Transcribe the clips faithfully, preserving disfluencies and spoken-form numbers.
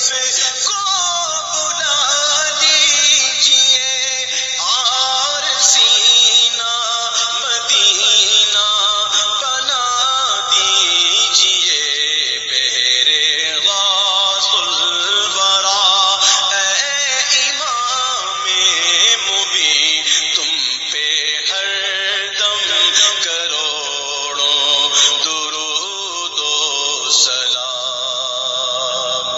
کو بلا لیجیے، اور سینہ مدینہ بنا دیجیے، بہرے غوث الورا اے امام مبین، تم پہ ہر دم کروڑوں درود و سلام۔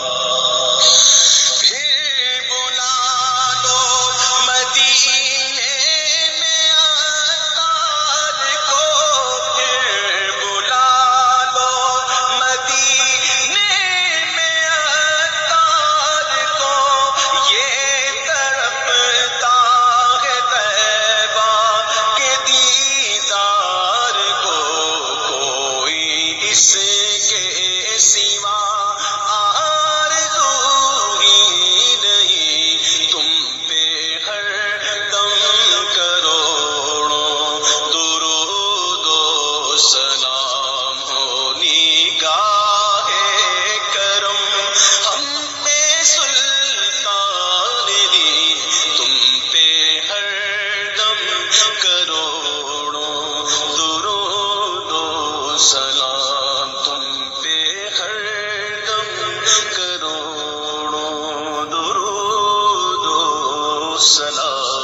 پھر بلا لو مدینے میں عطار کو، پھر بلا لو مدینے میں عطار کو، یہ تڑپتا ہے طیبہ کے دیدار کو، کوئی اس کے سوا آرزو ہی نہیں، تم پہ ہر دم کروڑوں درود و سلام ہو، نگاہ کرم ہم پہ سلطان دی، تم پہ ہر دم کروڑوں درود و سلام، تم پہ ہر دم کروڑوں درود و سلام۔